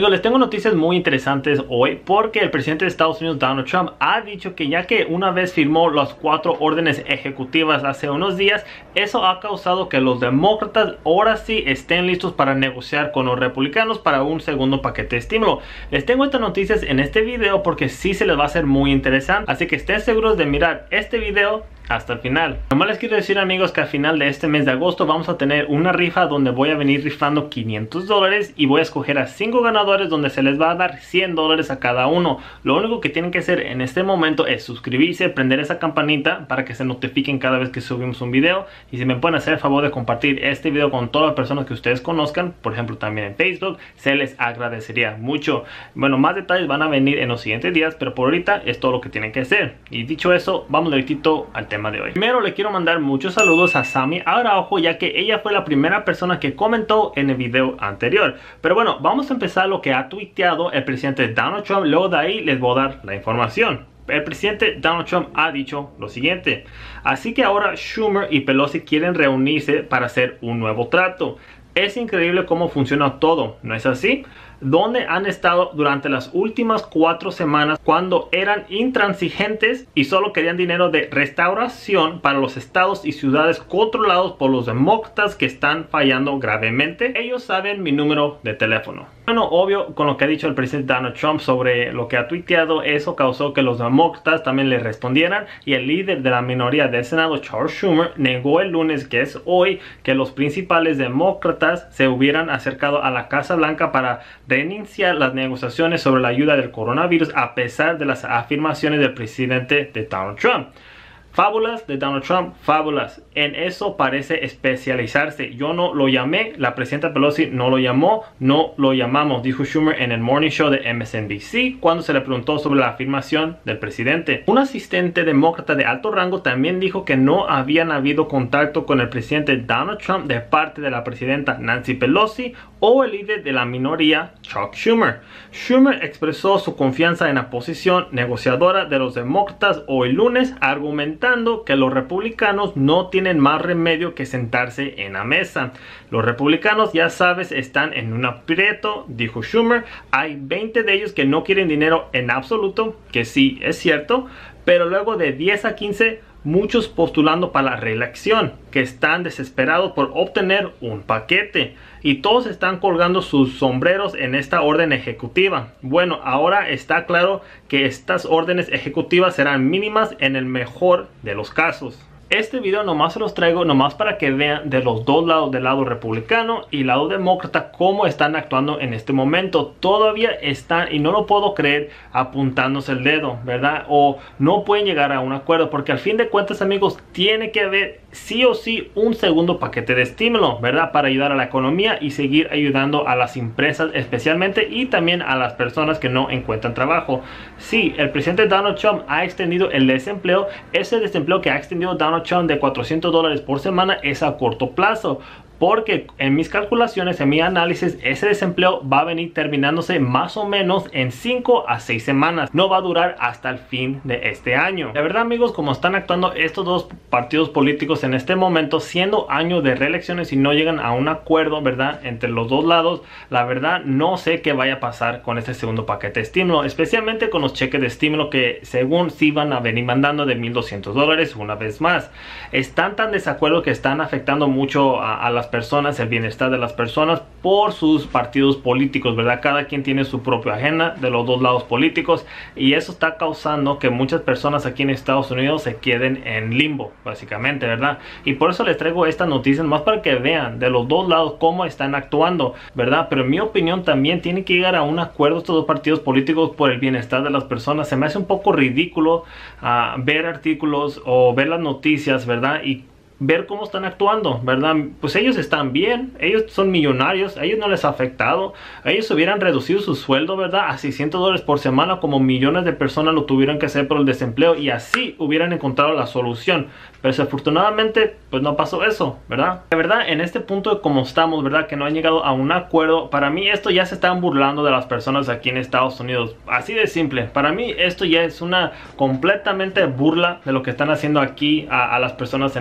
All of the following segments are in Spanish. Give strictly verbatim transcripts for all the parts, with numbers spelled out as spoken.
Amigos, les tengo noticias muy interesantes hoy porque el presidente de Estados Unidos, Donald Trump, ha dicho que ya que una vez firmó las cuatro órdenes ejecutivas hace unos días, eso ha causado que los demócratas ahora sí estén listos para negociar con los republicanos para un segundo paquete de estímulo. Les tengo estas noticias en este video porque sí se les va a hacer muy interesante, así que estén seguros de mirar este video hasta el final. Nomás les quiero decir, amigos, que al final de este mes de agosto vamos a tener una rifa donde voy a venir rifando quinientos dólares y voy a escoger a cinco ganadores donde se les va a dar cien dólares a cada uno. Lo único que tienen que hacer en este momento es suscribirse, prender esa campanita para que se notifiquen cada vez que subimos un video, y si me pueden hacer el favor de compartir este video con todas las personas que ustedes conozcan, por ejemplo también en Facebook, se les agradecería mucho. Bueno, más detalles van a venir en los siguientes días, pero por ahorita es todo lo que tienen que hacer. Y dicho eso, vamos directito al tema de hoy. Primero le quiero mandar muchos saludos a Sammy Araujo, ya que ella fue la primera persona que comentó en el video anterior. Pero bueno, vamos a empezar lo que ha tuiteado el presidente Donald Trump. Luego de ahí les voy a dar la información. El presidente Donald Trump ha dicho lo siguiente: así que ahora Schumer y Pelosi quieren reunirse para hacer un nuevo trato. Es increíble cómo funciona todo, ¿no es así? Donde han estado durante las últimas cuatro semanas cuando eran intransigentes y solo querían dinero de restauración para los estados y ciudades controlados por los demócratas que están fallando gravemente. Ellos saben mi número de teléfono. Bueno, obvio, con lo que ha dicho el presidente Donald Trump sobre lo que ha tuiteado, eso causó que los demócratas también le respondieran, y el líder de la minoría del Senado, Charles Schumer, negó el lunes, que es hoy, que los principales demócratas se hubieran acercado a la Casa Blanca para reiniciar las negociaciones sobre la ayuda del coronavirus, a pesar de las afirmaciones del presidente de Donald Trump. Fábulas de Donald Trump, fábulas. En eso parece especializarse. Yo no lo llamé, la presidenta Pelosi no lo llamó, no lo llamamos, dijo Schumer en el Morning Show de M S N B C cuando se le preguntó sobre la afirmación del presidente. Un asistente demócrata de alto rango también dijo que no habían habido contacto con el presidente Donald Trump de parte de la presidenta Nancy Pelosi o el líder de la minoría, Chuck Schumer. Schumer expresó su confianza en la posición negociadora de los demócratas hoy lunes, argumentando que los republicanos no tienen más remedio que sentarse en la mesa. Los republicanos, ya sabes, están en un aprieto, dijo Schumer. Hay veinte de ellos que no quieren dinero en absoluto, que sí es cierto, pero luego de diez a quince, muchos postulando para la reelección, que están desesperados por obtener un paquete, y todos están colgando sus sombreros en esta orden ejecutiva. Bueno, ahora está claro que estas órdenes ejecutivas serán mínimas en el mejor de los casos. Este video nomás se los traigo nomás para que vean de los dos lados, del lado republicano y lado demócrata, cómo están actuando en este momento. Todavía están, y no lo puedo creer, apuntándose el dedo, ¿verdad? O no pueden llegar a un acuerdo, porque al fin de cuentas, amigos, tiene que haber sí o sí un segundo paquete de estímulo, ¿verdad? Para ayudar a la economía y seguir ayudando a las empresas especialmente, y también a las personas que no encuentran trabajo. Sí, el presidente Donald Trump ha extendido el desempleo. Ese desempleo que ha extendido Donald Trump de cuatrocientos dólares por semana es a corto plazo, porque en mis calculaciones, en mi análisis, ese desempleo va a venir terminándose más o menos en cinco a seis semanas. No va a durar hasta el fin de este año. La verdad, amigos, como están actuando estos dos partidos políticos en este momento, siendo año de reelecciones y no llegan a un acuerdo, ¿verdad?, entre los dos lados, la verdad no sé qué vaya a pasar con este segundo paquete de estímulo, especialmente con los cheques de estímulo que según sí van a venir mandando de mil doscientos dólares una vez más. Están tan desacuerdo que están afectando mucho a, a las personas, el bienestar de las personas, por sus partidos políticos, ¿verdad? Cada quien tiene su propia agenda de los dos lados políticos, y eso está causando que muchas personas aquí en Estados Unidos se queden en limbo, básicamente, ¿verdad? Y por eso les traigo estas noticias más para que vean de los dos lados cómo están actuando, ¿verdad? Pero en mi opinión también tienen que llegar a un acuerdo estos dos partidos políticos por el bienestar de las personas. Se me hace un poco ridículo uh, ver artículos o ver las noticias, ¿verdad? Y ver cómo están actuando, ¿verdad? Pues ellos están bien, ellos son millonarios, a ellos no les ha afectado. Ellos hubieran reducido su sueldo, ¿verdad?, a seiscientos dólares por semana, como millones de personas lo tuvieron que hacer por el desempleo, y así hubieran encontrado la solución. Pero desafortunadamente, pues no pasó eso, ¿verdad? De verdad, en este punto de cómo estamos, ¿verdad?, que no han llegado a un acuerdo, para mí esto ya se están burlando de las personas aquí en Estados Unidos. Así de simple. Para mí esto ya es una completamente burla de lo que están haciendo aquí a, a las personas en Estados Unidos.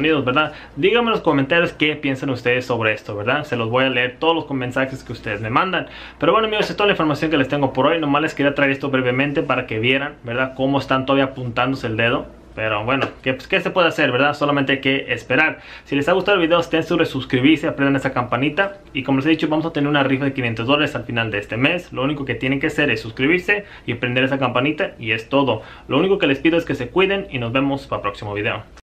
Unidos, ¿verdad? Díganme en los comentarios qué piensan ustedes sobre esto, ¿verdad? Se los voy a leer todos los mensajes que ustedes me mandan. Pero bueno, amigos, es toda la información que les tengo por hoy. Nomás les quería traer esto brevemente para que vieran, ¿verdad? Cómo están todavía apuntándose el dedo. Pero bueno, ¿qué, pues, ¿qué se puede hacer, verdad? Solamente hay que esperar. Si les ha gustado el video, estén seguros de suscribirse, aprendan esa campanita. Y como les he dicho, vamos a tener una rifa de quinientos dólares al final de este mes. Lo único que tienen que hacer es suscribirse y prender esa campanita y es todo. Lo único que les pido es que se cuiden y nos vemos para el próximo video.